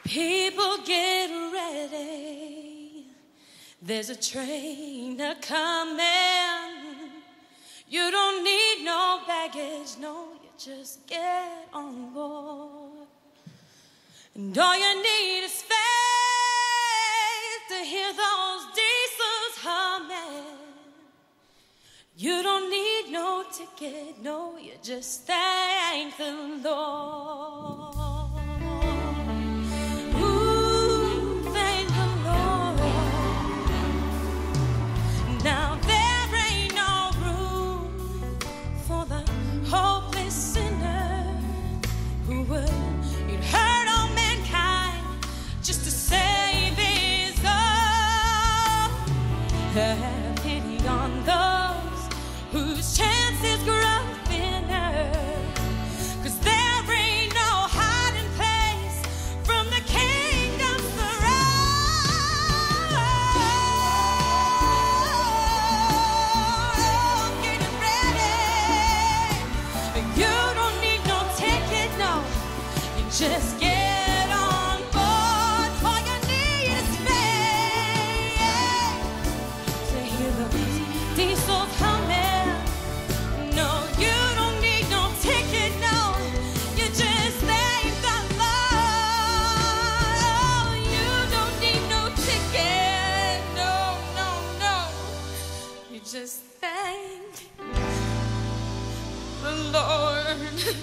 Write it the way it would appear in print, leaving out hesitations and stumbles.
People get ready. There's a train a-coming. You don't need no baggage, no, you just get on board. And all you need is faith to hear those diesels humming. You don't need no ticket, no, you just thank the Lord. Now there ain't no room for the hopeless sinner who would hurt all mankind just to save his own. Have pity on those whose chances grow thinner, 'cause there ain't no hiding place from the kingdom's throne. Getting ready. You don't need no ticket, no. You just get on board. All you need is faith to hear the diesels humming. No, you don't need no ticket, no. You just thank the Lord. Oh, you don't need no ticket, no, no, no. You just thank the Lord.